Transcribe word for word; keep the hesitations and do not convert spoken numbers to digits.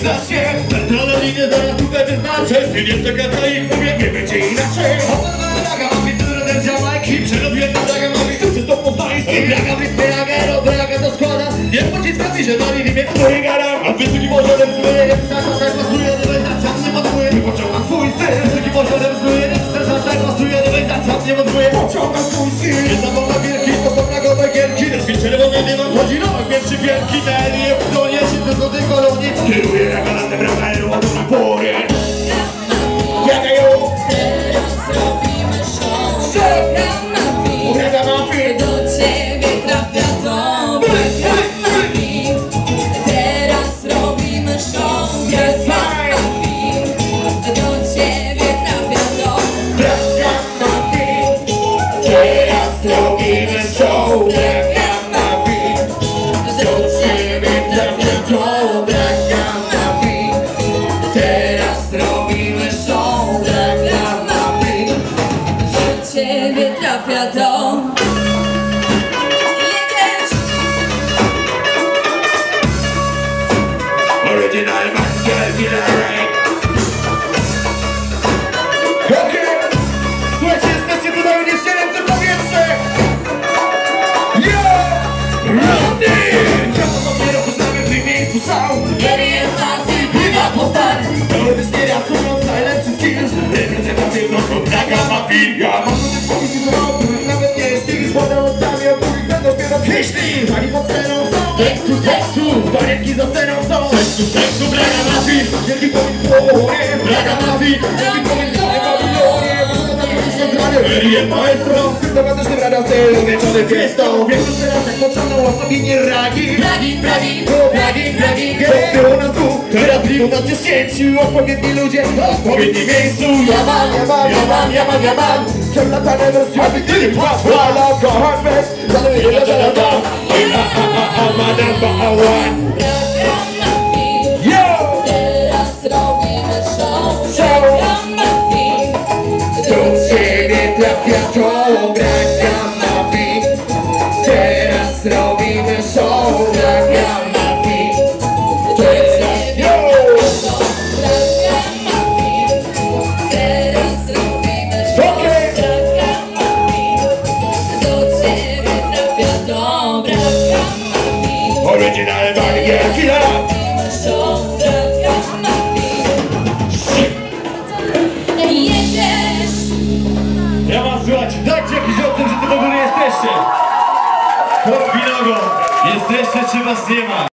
zacznie. Centralna linia zaraz tutaj wyznaczę. Ty nie przekata ich, mówię, nie będzie inaczej. Braggamuffin, który rodem z Jamajki. Przerobiłem na Braggamuffin, tu czysto poznański. Braggamuffin, Minogą, Braga to składa. Nie pociska mi się dali w imię twojej garam. A wysoki poziomem zmyje, jak ptaka tak pasuje. Nie wejzacja, nie podwóje. I pociągam swój styl. Wysoki poziomem zmyje, jak ptaka tak pasuje. Nie wejzacja, nie podwóje. Pociągam swój styl. Jedna wolna wielki, to są nagowe gierki. Rozbić czerwony dymon, chodzi rok. Pierwszy wielki Neli, w klonie, siedzę z tej kolonii. Kieruję jak alatem Braggamuffin, od na pory. Teraz robimy show. Braggamuffin, Braggamuffin. do ciebie trafia to Braggamuffin. Teraz robimy show. Braggamuffin, do ciebie trafia to Braggamuffin. Teraz robimy show. Braggamuffin. Do ciebie trafia to Braggamuffin. Teraz robimy show. Braggamuffin. do ciebie trafia to. Jedziesz! Original Massiv, killer. Okej! Słuchajcie, jesteście tutaj, unieście ręce w powietrze! Yo! Rodin! Czemu to nie rozpoznamy w tym miejscu szał? Erijef Massiv, Chyba postać! Teorycznie reasując najlepszy skill. Reprezentatywność to Braggamuffin. Ja mam do dyspozycji wzrok, których nawet nie jest styl. Składam oczami, o których będą śpiewać pieśni. Pani pod sceną są. Tekstu, tekstu. Panienki za sceną są. Tekstu, tekstu, Braggamuffin. Wielki pomnik w głowie. Braggamuffin. Wielki pomnik w głowie, Babilonie. Wygląda na wszystko grane. Erijef Maestro. Symptomatycznym rada stylu. Wieczony fiestą. Wielu teraz jak potrzebną osobienie ragi. Bragi, bragi, Bragi, bragi, było nas tu. Teraz biją nas dziesięciu. Odpowiedni ludzie w odpowiednim miejscu. Ja mam, ja mam, ja mam, ja mam, ja mam. Przemlatane wersje, aby ty nie łatwo. Ale kocham bez, zanuję na żelada. I'm a number one. Braggamuffin, Yo! teraz robimy show. Show. Braggamuffin, Do ciebie trafia to Braggamuffin. Teraz robimy show. Braggamuffin. Teraz, yo! Braggamuffin, teraz robimy show. Okej. Braggamuffin, do ciebie trafia to Braggamuffin. Original Barrier Killer. Robimy show. Braggamuffin, jedziesz! Ja mam słuchać, dajcie jakiś odzew, że to w ogóle jesteście. To Minogą. Jesteście, czy was nie ma.